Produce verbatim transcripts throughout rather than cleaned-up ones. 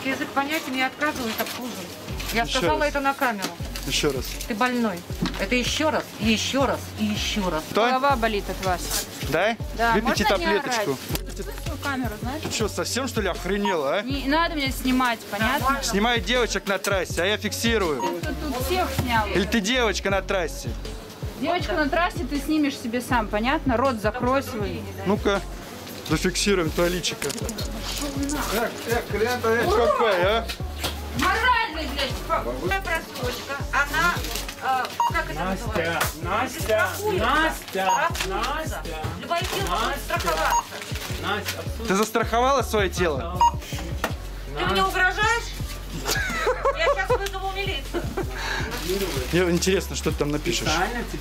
Если язык понятен, я отказываюсь обслуживать. Я Еще сказала раз. это на камеру. Еще раз. Ты больной. Это еще раз, и еще раз, и еще раз. Что? Голова болит от вас. Да? Да, Выпейте можно не таблеточку. Свою камеру, знаешь? Ты что, совсем что ли охренела, а? Не надо меня снимать, понятно? Снимай девочек на трассе, а я фиксирую. Ты тут всех снял. Или ты девочка на трассе? Девочку на трассе ты снимешь себе сам, понятно? Рот закрой свой. Ну-ка, зафиксируем твое личико. Эх, эх, клиента, эх, какая, а? Моральный, блядь, Моя просрочка, она, э, как это Настя, называется? Настя, Страхуется. Настя, Страхуется. Настя. Любое тело может Настя. страховаться. Настя, Ты застраховала свое тело? Ты мне угрожаешь? Я сейчас вызову милицию. Мне интересно, что ты там напишешь.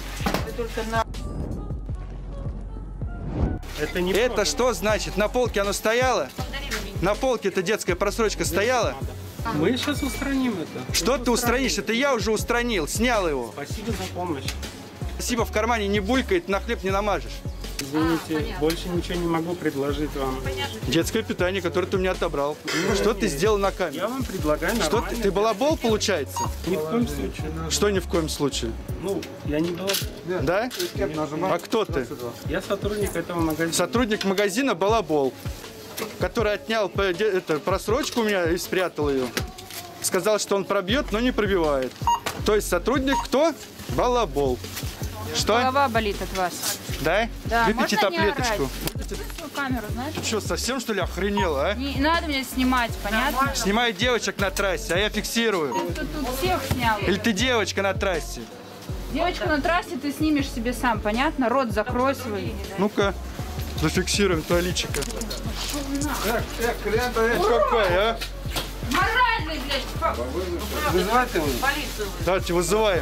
Это не Это что значит? На полке оно стояло? На полке эта детская просрочка стояла? Мы сейчас устраним это. Что ты устранишь? Это я уже устранил, снял его. Спасибо за помощь. Спасибо, в кармане не булькает, на хлеб не намажешь. Извините, больше ничего не могу предложить вам. Детское питание, которое ты у меня отобрал. Что ты сделал на камеру? Я вам предлагаю Что нормально. ты, ты балабол, получается? Ни в коем случае. Что ни в коем случае? Ну, я не был. Да? А кто ты? Я сотрудник этого магазина. Сотрудник магазина «Балабол», который отнял п- де- это, просрочку у меня и спрятал ее. Сказал, что он пробьет, но не пробивает. То есть сотрудник кто? «Балабол». Что? Голова болит от вас. Да? Да, Выпейте можно не таблеточку. Свою камеру, знаешь? Ты что, совсем что ли охренела, а? Не надо меня снимать, понятно? Снимай девочек на трассе, а я фиксирую. Ты тут всех снял. Или ты девочка на трассе? Девочку на трассе ты снимешь себе сам, понятно? Рот закрой свой. Ну-ка, зафиксируем твое личико. Эх, эх, клиента, эх, какая, а? Моральный, блядь, Вызывайте меня. Полицию. Давайте вызываем.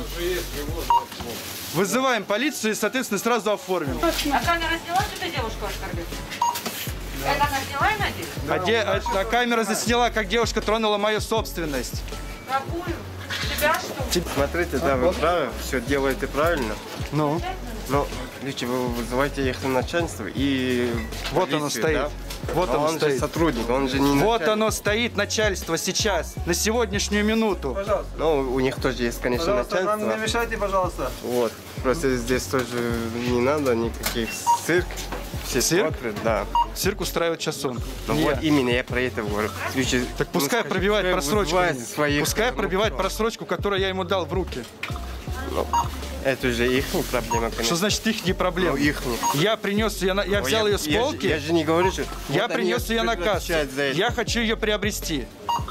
Вызываем полицию и, соответственно, сразу оформим. А камера сняла, что ты девушку оскорбил? Это она сняла и надеюсь? А, де- а- а камера засняла, как девушка тронула мою собственность. Какую? Тебя что? Смотрите, да, вы правы, все делаете правильно. Ну, Но лучше вы вызываете их на начальство и вот оно полицию, стоит. да? Вот Но оно он же стоит. сотрудник, он же не Вот начальник. оно стоит, начальство, сейчас, на сегодняшнюю минуту. Ну, у них тоже есть, конечно, Пожалуйста, нам начальство. не мешайте, пожалуйста. Вот. Просто здесь тоже не надо никаких цирк. Все Цирк? смотрят, да. Цирк устраивает сейчас он. Ну Не вот я. именно я про это говорю. Лучше, Так ну, пускай скажи, пробивает пускай просрочку. вызывает мне. своих, Пускай ну, пробивает кто? просрочку, которую я ему дал в руки. Ну, это уже их проблема, конечно. Что значит их не проблема? Ну, их не. Я принес ее, на- я Ну, взял ее с я же- полки, Я, же не говорю, что... я вот они принес ее на кассу. отвечают за это. Я хочу ее приобрести.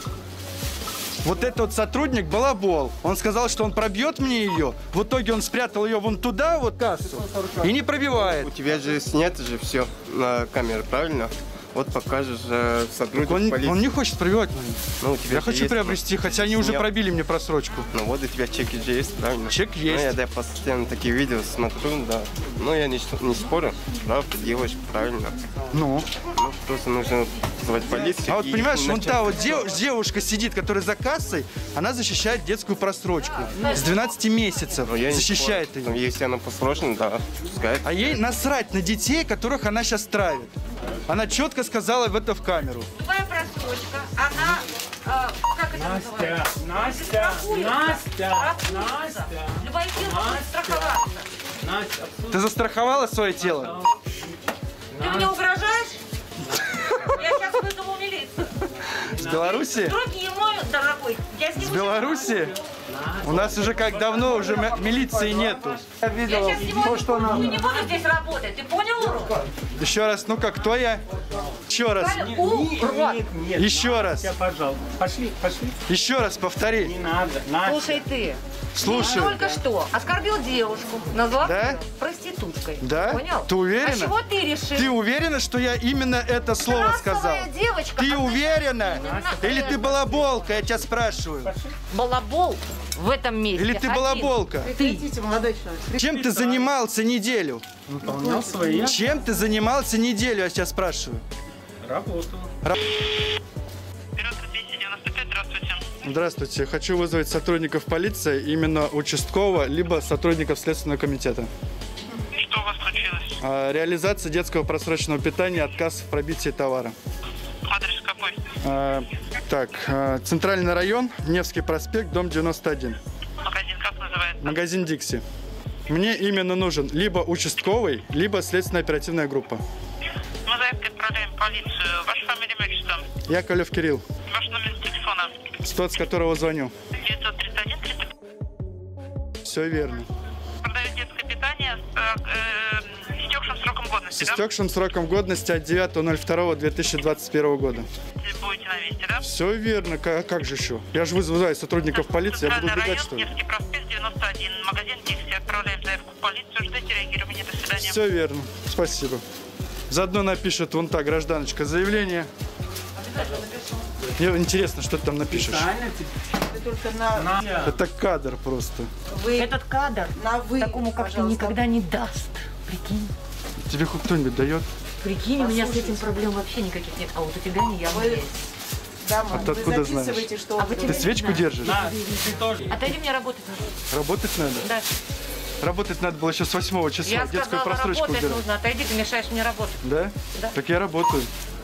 Вот этот вот сотрудник балабол. Он сказал, что он пробьет мне ее. В итоге он спрятал ее вон туда, вот кассу, и не пробивает. У тебя же снято же все на камеру, правильно? Вот покажешь э, сотруднику Он, полиции. он не хочет пробивать мою. Ну, у тебя Я же хочу есть, приобрести, хотя они уже Снял. пробили мне просрочку. Ну вот у тебя чеки же есть, правильно? Чек Ну, есть. я да, постоянно такие видео смотрю, да. Ну, я не, не спорю, правда, делаешь правильно. Ну. Ну, просто нужно звать полицию. А вот и понимаешь, их вон та вот начать- дев- девушка сидит, которая за кассой, она защищает детскую просрочку. С двенадцати месяцев Ну, я не защищает спорю. ее. Ну, если она посрочена, да, пускай. А ей насрать на детей, которых она сейчас травит. Она четко сказала в это в камеру. Любая просрочка, она, э, как это Настя, называется? Настя, Страхуется. Настя, Страхуется. Настя, Любое тело может Настя. страховаться. Настя, Ты застраховала свое тело? Ты мне угрожаешь? Я сейчас вызову милицию. С Беларуси? Другие мой, дорогой. Я с ним С уже Беларуси? У нас уже как давно уже м- милиции нету. Я Я видел сейчас не, то, что буду, надо. не буду здесь работать. Ты понял, урод? Еще раз, ну-ка, кто я? Еще раз. Урод. Нет, нет, Еще раз. Настя, пожалуйста. Пошли, пошли. Еще раз повтори. Не надо. Настя. Слушай ты. Слушай. Ты только что оскорбил девушку, назвав Да? ее проституткой. Да? Понял? Ты уверена? А чего ты решил? Ты уверена, что я именно это слово сказал? Красавая девочка. Ты а уверена? Настя, Или ты балаболка, я тебя спрашиваю? балабол в этом месте? Или ты один. балаболка? Ты. Чем ты занимался неделю? Выполнял свои Чем ты занимался неделю, я тебя спрашиваю? работу. Здравствуйте. Хочу вызвать сотрудников полиции, именно участкового, либо сотрудников Следственного комитета. Что у вас случилось? А, Реализация детского просроченного питания, отказ в пробитии товара. Адрес какой? А, Так, э, центральный район, Невский проспект, дом девяносто один. Магазин как называется? Магазин Дикси. Мне именно нужен либо участковый, либо следственно-оперативная группа. Мы заявкой отправляем в полицию. Ваша фамилия, имя, отчество? Яковлев Кирилл, Ваш номер телефона? тот, с которого звоню. девятьсот тридцать один тридцать. Все верно. Продают детское питание с, э, э, с истекшим сроком С годности, да? истекшим сроком годности от девятого ноль второго две тысячи двадцать первого года. Будете на месте, да? Все верно. Как, как же еще? Я же вызываю сотрудников полиции, я буду Центральный убегать, район, что ли? Невский проспект, девяносто один. Магазин Дикси. Отправляем заявку в полицию. Ждите реагирования. До свидания. Все верно. Спасибо. Заодно напишет вон та гражданочка заявление. Мне интересно, что ты там напишешь. Это кадр просто. Вы этот кадр На вы, такому, как ты, пожалуйста. никогда не даст. Прикинь. Тебе хоть кто-нибудь дает? Прикинь, у меня с этим проблем вообще никаких нет. А вот у тебя не я Вы- есть. Дома. А ты Вы откуда записываете, знаешь? что А он вы говорит. Ты свечку держишь? Отойди, мне работать нужно. Работать надо? Да. Работать надо было еще с восьмого числа. Я Детскую сказала, просрочку работать убирать. нужно. Отойди, ты мешаешь мне работать. Да? Да. Так я работаю.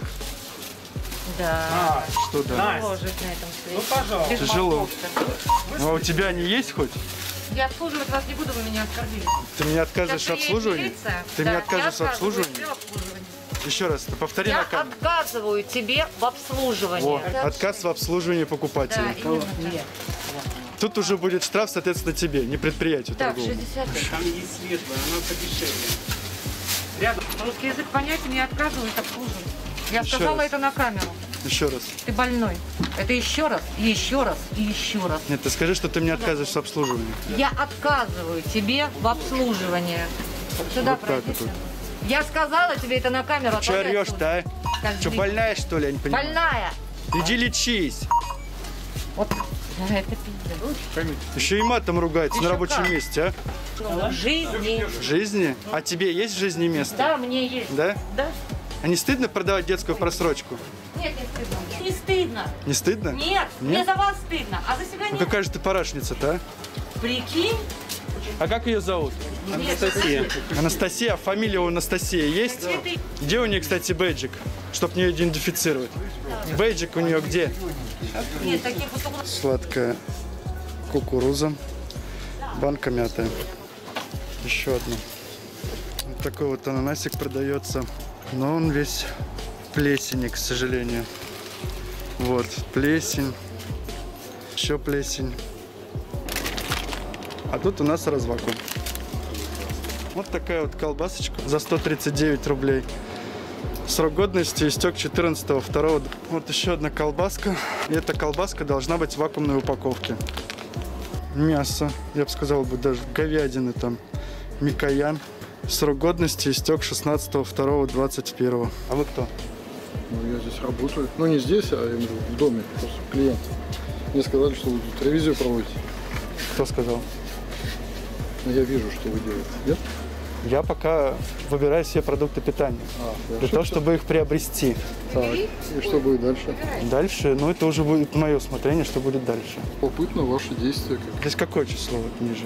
Да. Что да? Тяжело жить на этом свете. Ну, пожалуйста. Без Тяжело. морковки. Ну, а у тебя они есть хоть? Я обслуживать вас не буду, вы меня оскорбили. Ты мне отказываешь в Сейчас приедет обслуживании? милиция. Ты Да, мне я отказываешь в отказываю обслуживании? тебе в обслуживании. Еще раз, ты повтори Я на камеру. отказываю тебе в обслуживании. О, отказ в обслуживании Да, покупателя. именно так. Тут уже будет штраф, соответственно, тебе, не предприятию Так, торговому. шестьдесят. Там есть светлое, оно подешевле. Рядом. Русский язык понятен, я отказываюсь обслуживать. Я Еще сказала раз. это на камеру. Еще раз. Ты больной. Это еще раз, и еще раз, и еще раз. Нет, ты скажи, что ты мне отказываешь в обслуживании. Я отказываю тебе в обслуживании. Сюда Вот так пройди. вот. Я сказала тебе это на камеру. Че отвали орешь-то, отсюда. а? Так, Че, иди. больная, что ли, я не понимаю? Больная. Иди лечись. Вот это пиздец. Еще и матом ругается на Еще рабочем как. месте, а? В жизни. В жизни? А тебе есть в жизни место? Да, мне есть. Да? Да? А не стыдно продавать детскую просрочку? Нет, не стыдно. Не стыдно. Не стыдно? Нет, мне Нет? за вас стыдно, а за себя Ну нет. какая же ты парашница-то, а? Прикинь. А как ее зовут? Анастасия. Анастасия, а фамилия у Анастасии есть? Цветы. Где у нее, кстати, бейджик? Чтоб мне идентифицировать. Бейджик у нее где? Нет, таких вот только... Сладкая кукуруза. Банка мятая. Еще одна. Вот такой вот ананасик продается. Но он весь в плесени, к сожалению. Вот, плесень. Еще плесень. А тут у нас развакуум. Вот такая вот колбасочка за сто тридцать девять рублей. Срок годности истек четырнадцатого второго. Вот еще одна колбаска. И эта колбаска должна быть в вакуумной упаковке. Мясо, я бы сказал, бы даже говядины там. Микоян. Срок годности истек шестнадцатого второго двадцать первого. А вы кто? Ну, я здесь работаю. Ну, не здесь, а именно в доме, просто клиент. Мне сказали, что вы тут ревизию проводите. Кто сказал? Но я вижу, что вы делаете. Нет? Я пока выбираю себе продукты питания. А, Для хорошо. того, чтобы их приобрести. Так, и что будет дальше? Дальше, ну это уже будет мое усмотрение, что будет дальше. Попытно ваши действия. Как Здесь какое число вот ниже?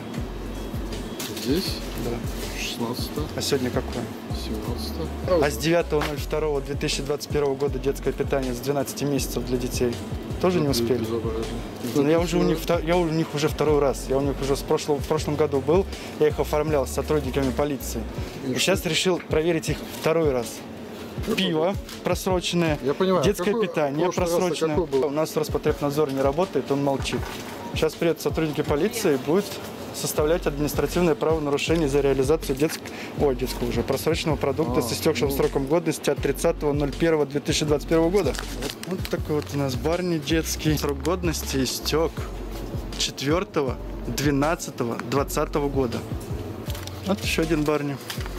здесь, Да. шестнадцатое, А сегодня какое? семнадцатое. А с девятого ноль второго две тысячи двадцать первого года детское питание с двенадцати месяцев для детей тоже не успели? Безобразие. Ну, я, уже у них, вто- я у них уже второй раз. Я у них уже с прошлого, в прошлом году был. Я их оформлял с сотрудниками полиции. И сейчас решил проверить их второй раз. Пиво просроченное, Я понимаю. детское Какой- питание прошлый раз-то просроченное. какой был? У нас Роспотребнадзор не работает, он молчит. Сейчас приедут сотрудники полиции и будут составлять административное правонарушение за реализацию детского, ой, детского уже, просроченного продукта А, с истекшим ну. сроком годности от тридцатого ноль первого две тысячи двадцать первого года. Вот такой вот у нас барни детский. Срок годности истек четвёртого двенадцатого двадцатого года. Вот еще один барни.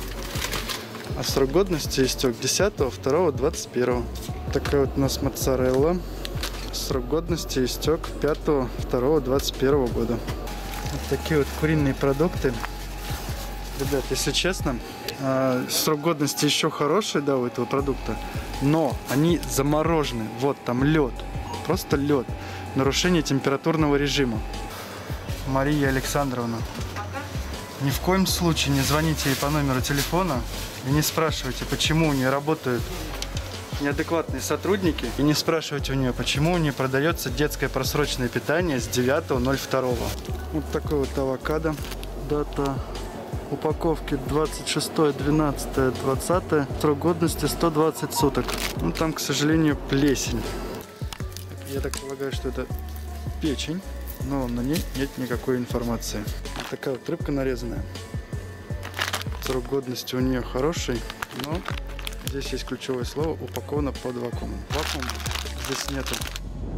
А срок годности истек десятого второго двадцать первого. Такая вот у нас моцарелла. Срок годности истек пятого второго двадцать первого года. Вот такие вот куриные продукты. Ребят, если честно, э, срок годности еще хороший, да, у этого продукта, но они заморожены. Вот там лед, просто лед. Нарушение температурного режима. Мария Александровна, ни в коем случае не звоните ей по номеру телефона и не спрашивайте, почему не работают неадекватные сотрудники. И не спрашивайте у нее, почему не продается детское просроченное питание с девятого ноль второго. Вот такой вот авокадо. Дата упаковки двадцать шестое двенадцатое двадцатое. Срок годности сто двадцать суток. Ну там, к сожалению, плесень. Я так полагаю, что это печень, но на ней нет никакой информации. Вот такая вот рыбка нарезанная. Срок годности у нее хороший, но здесь есть ключевое слово: упаковано под вакуумом. Вакуум здесь нету.